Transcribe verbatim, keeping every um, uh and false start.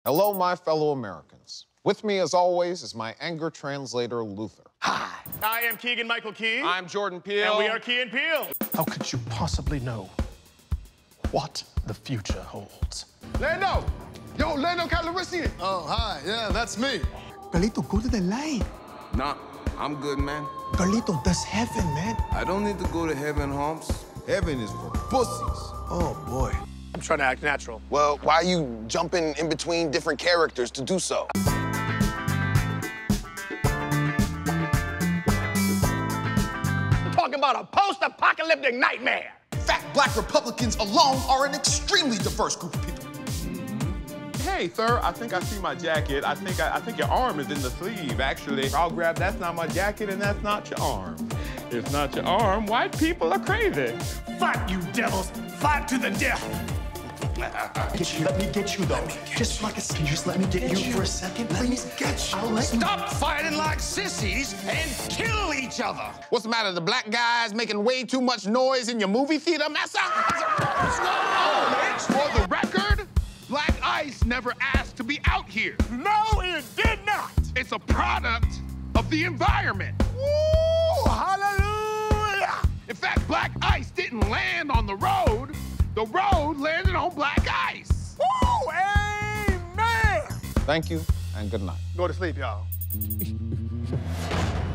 Hello, my fellow Americans. With me, as always, is my anger translator, Luther. Hi. I am Keegan-Michael Key. I'm Jordan Peele. And we are Key and Peele. How could you possibly know what the future holds? Lando! Yo, Lando Calrissian! Oh, hi. Yeah, that's me. Carlito, go to the light. Nah, I'm good, man. Carlito, that's heaven, man. I don't need to go to heaven, Holmes. Heaven is for pussies. Oh, boy. I'm trying to act natural. Well, why are you jumping in between different characters to do so? I'm talking about a post-apocalyptic nightmare. Fat black Republicans alone are an extremely diverse group of people. Hey, sir, I think I see my jacket. I think I, I think your arm is in the sleeve, actually. I'll grab, that's not my jacket and that's not your arm. It's not your arm. White people are crazy. Fight, you devils. Fight to the death. Get you, let me get you, though. Just like a second, just let me get, get you, you for a second, please. Get you. I'll let Stop fighting like sissies and kill each other. What's the matter? The black guys making way too much noise in your movie theater, massa? For the record, Black Ice never asked to be out here. No, it did not. It's a product of the environment. Woo, hallelujah. In fact, Black Ice didn't land on the road. The road landed on black ice. Woo, amen. Thank you, and good night. Go to sleep, y'all.